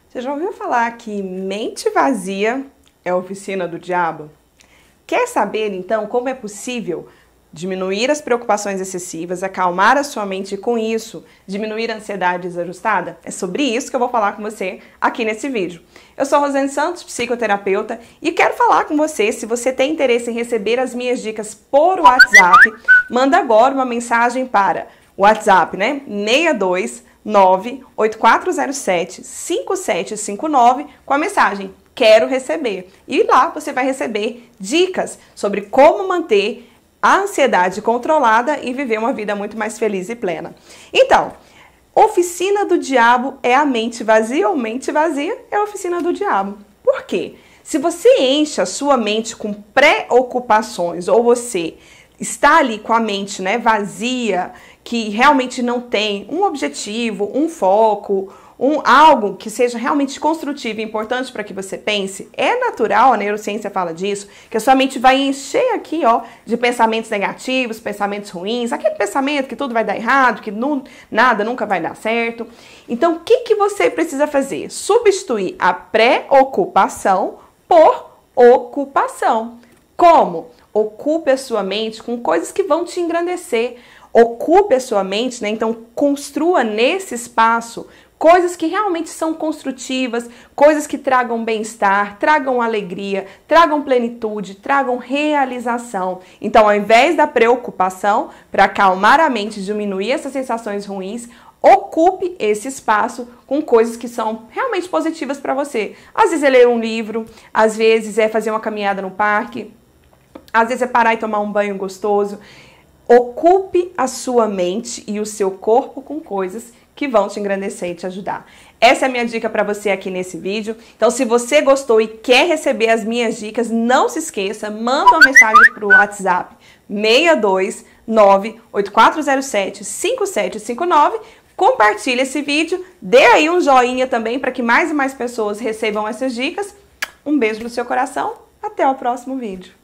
Você já ouviu falar que mente vazia é a oficina do diabo? Quer saber, então, como é possível diminuir as preocupações excessivas, acalmar a sua mente e, com isso, diminuir a ansiedade desajustada? É sobre isso que eu vou falar com você aqui nesse vídeo. Eu sou Rosane Santos, psicoterapeuta, e quero falar com você. Se você tem interesse em receber as minhas dicas por WhatsApp, manda agora uma mensagem para o WhatsApp, 629-8407-5759 com a mensagem "Quero receber". E lá você vai receber dicas sobre como manter a ansiedade controlada e viver uma vida muito mais feliz e plena. Então, oficina do diabo é a mente vazia, ou mente vazia é a oficina do diabo. Por quê? Se você enche a sua mente com preocupações, ou você está ali com a mente vazia, que realmente não tem um objetivo, um foco, algo que seja realmente construtivo e importante para que você pense, é natural, a neurociência fala disso, que a sua mente vai encher aqui, de pensamentos negativos, pensamentos ruins, aquele pensamento que tudo vai dar errado, que nada nunca vai dar certo. Então, o que você precisa fazer? Substituir a preocupação por ocupação. Como? Ocupe a sua mente com coisas que vão te engrandecer. Ocupe a sua mente, então construa nesse espaço coisas que realmente são construtivas, coisas que tragam bem-estar, tragam alegria, tragam plenitude, tragam realização. Então, ao invés da preocupação, para acalmar a mente e diminuir essas sensações ruins, ocupe esse espaço com coisas que são realmente positivas para você. Às vezes é ler um livro, às vezes é fazer uma caminhada no parque, às vezes é parar e tomar um banho gostoso. Ocupe a sua mente e o seu corpo com coisas que vão te engrandecer e te ajudar. Essa é a minha dica para você aqui nesse vídeo. Então, se você gostou e quer receber as minhas dicas, não se esqueça, manda uma mensagem para o WhatsApp 629-8407-5759. Compartilhe esse vídeo, dê aí um joinha também para que mais e mais pessoas recebam essas dicas. Um beijo no seu coração, até o próximo vídeo.